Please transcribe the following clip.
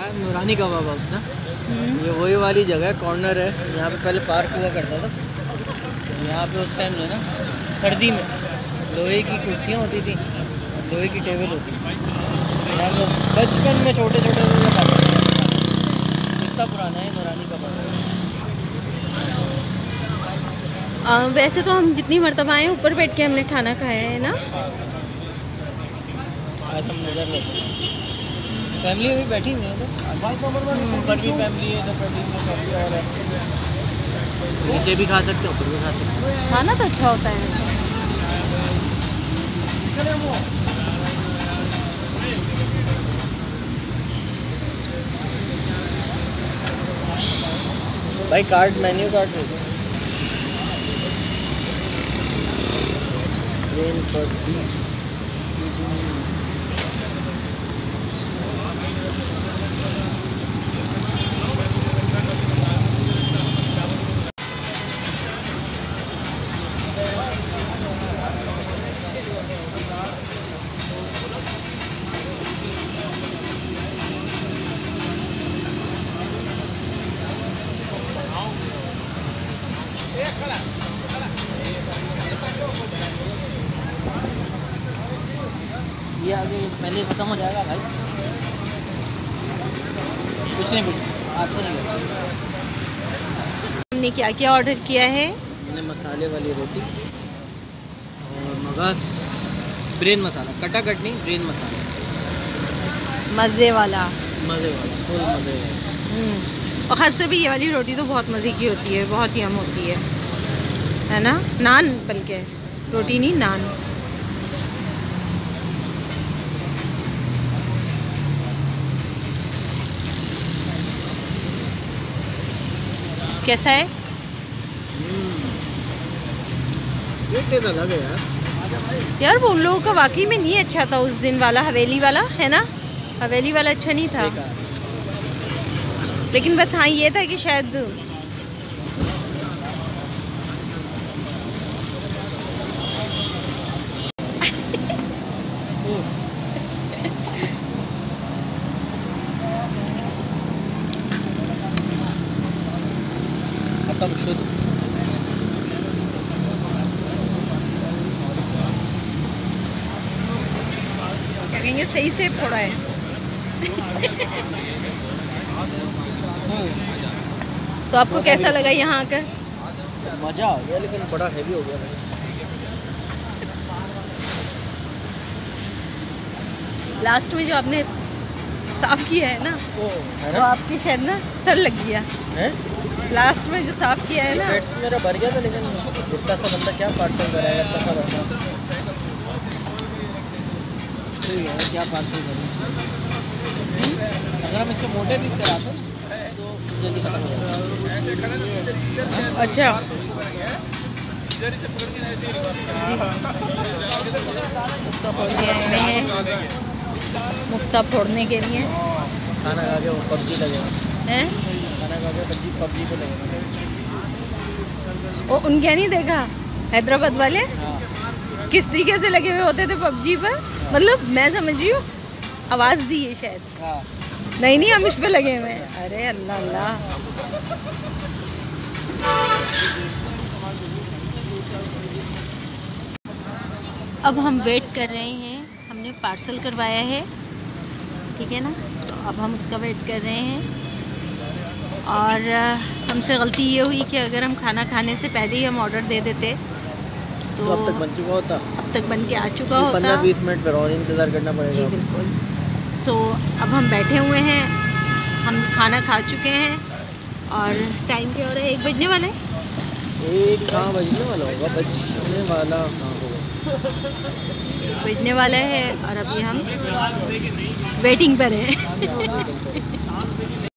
नूरानी कबाब हाउस ना, ये वही वाली जगह है, कॉर्नर है, यहाँ पे पहले पार्क हुआ करता था। यहाँ पे उस टाइम जो है ना सर्दी में लोहे की कुर्सियाँ होती थी, लोहे की टेबल होती थी। यहाँ पे बचपन में छोटे छोटे खाते थे। कितना पुराना है नूरानी कबाब। वैसे तो हम जितनी मर्तबा आए ऊपर बैठ के हमने खाना खाया है ना। आज हम नज़र लेते हैं, फैमिली अभी बैठी हुई है, तो ऊपर भी फैमिली है, तो फैमिली और है, नीचे भी खा सकते हो, ऊपर भी खा सकते हो। खाना तो अच्छा होता है। भाई कार्ड, मेन्यू कार्ड दे दो। ट्रेन पर 20 ये आगे पहले ख़त्म हो जाएगा भाई। कुछ नहीं, कुछ आपसे नहीं करते। हमने क्या क्या ऑर्डर किया है? मैंने मसाले वाली रोटी और मगास ब्रेन मसाला, कटा कट नहीं, ब्रेन मसाला मज़े वाला, मज़े वाला, फुल मज़े वाला। और ख़ासतौर पे ये वाली रोटी तो बहुत मज़े की होती है, बहुत यम होती है ना। नान, बल्कि रोटी नहीं, नान। कैसा है? ये टेस्ट अलग है यार। यार वो उन लोगों का वाकई में नहीं अच्छा था उस दिन वाला, हवेली वाला है ना, हवेली वाला अच्छा नहीं था। लेकिन बस हाँ ये था कि शायद खत्म शुद्ध। क्या कहेंगे, सही से फोड़ा है। तो आपको कैसा लगा यहाँ आकर? मज़ा आ गया, लेकिन बड़ा हैवी हो गया भाई। लास्ट में जो आपने साफ किया है ना, वो आपकी शायद ना सर लग गया है। लास्ट में जो साफ किया है ना, पेट मेरा भर गया था, लेकिन इतना सा बंदा क्या पार्सल कराएगा, इतना सा बंदा क्या पार्सल करें। अगर हम इसके मोटे पीस कराते ना तो जल्दी खत्म हो जाएगा। अच्छा मुफ्ता फोड़ने के लिए खाना खा के वो पबजी लगेगा हैं। खाना खा के पबजी पे लगेगा। वो उनके नहीं देखा हैदराबाद वाले किस तरीके से लगे हुए होते थे पबजी पर। मतलब मैं समझी हूँ आवाज़ दी है शायद। नहीं हम इस पे लगे हुए हैं। अरे अल्लाह अल्लाह। अब हम वेट कर रहे हैं, हमने पार्सल करवाया है, ठीक है ना, तो अब हम उसका वेट कर रहे हैं। और हमसे गलती ये हुई कि अगर हम खाना खाने से पहले ही हम ऑर्डर दे देते तो अब तक बन चुका होता, अब तक बन के आ चुका होता। 15-20 मिनट पर और इंतज़ार करना पड़ेगा। जी बिल्कुल। सो अब हम बैठे हुए हैं, हम खाना खा चुके हैं और टाइम क्या हो रहा है, 1 बजने वाला है। 1 कहाँ बजने वाला होगा, बजने वाला कहाँ होगा, बजने वाला है और अभी हम वेटिंग पर हैं।